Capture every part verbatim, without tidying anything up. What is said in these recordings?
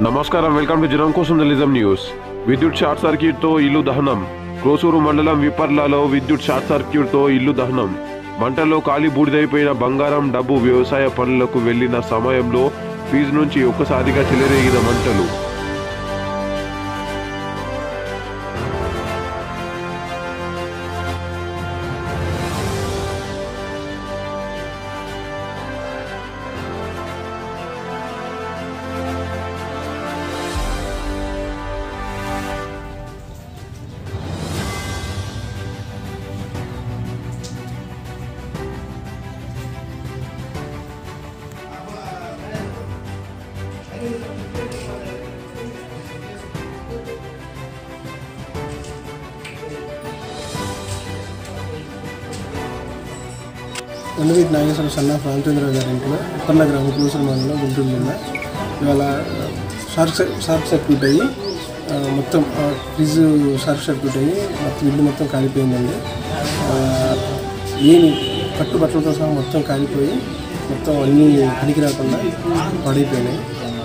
నమస్కారం welcome to జనం కోసం జర్నలిజం న్యూస్. విద్యుత్ షార్ట్ సర్క్యూట్ తో ఇల్లు దహనం. క్రోసూరు మండలం విపర్లలో విద్యుత్ షార్ట్ సర్క్యూట్ తో ఇల్లు దహనం. మంటల్లో కాలి బూడిదైపోయిన బంగారం డబ్బు. వ్యవసాయ పనులకు వెళ్లిన సమయంలో ఫీజు నుంచి ఒక్కసారిగా చెలరేగిన మంటలు. ఎన్వీటి నాగేశ్వర సన్న రామచంద్రరావు గారి ఇంట్లో ఉప్పన్న గ్రామం క్రోసూరు మండలం గుంటూరు జిల్లా ఇవాళ షార్ట్ షార్ట్ సర్క్యూట్ అయ్యి మొత్తం ఫ్రిడ్జ్ షార్ట్ సర్క్యూట్ అయ్యి మొత్తం ఇల్లు మొత్తం కాలిపోయిందండి. ఏమి కట్టుబట్టలతో సహా మొత్తం కాలిపోయి మొత్తం అన్నీ పనికి రాకుండా పడైపోయినాయి.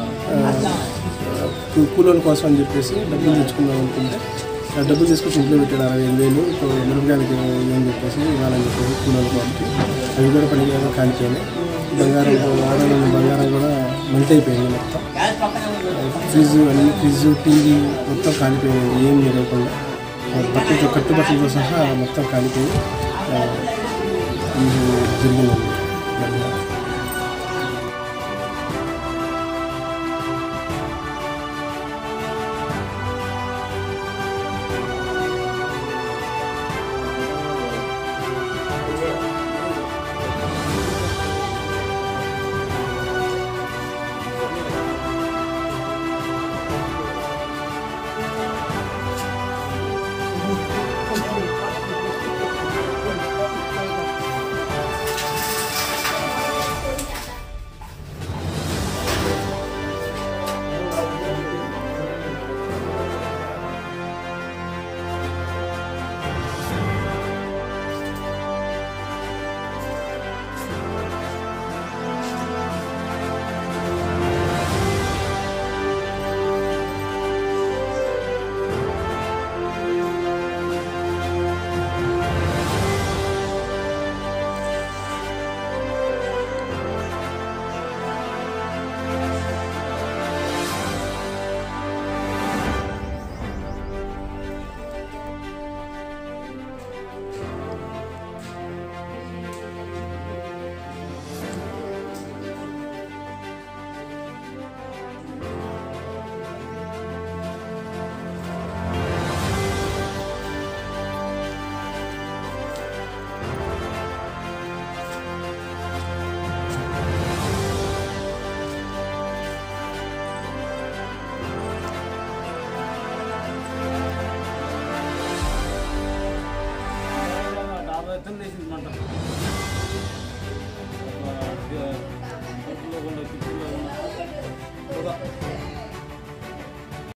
కూలోల కోసం అని చెప్పేసి డబ్బులు తెచ్చుకుందాం అనుకుంటే ఆ డబ్బులు తీసుకొచ్చి ఇంట్లో పెట్టాడు అరవై ఐదు వేలు మిరపకాయలకి అని చెప్పేసి ఇవ్వాలని చెప్పేసి కూలోల కోసం అవి కూడా పనికి రాక కాలిపోయినాయి. బంగారం ఆడవాళ్ళ బంగారం కూడా మెల్ట్ అయిపోయింది మొత్తం. ఫ్రిడ్జ్ అన్ని ఫ్రిడ్జ్ టీవీ మొత్తం కాలిపోయింది ఏం జరగకుండా బట్టలతో కట్టుబట్టలతో సహా మొత్తం కాలిపోయి ఇది జరిగిందండి. మంట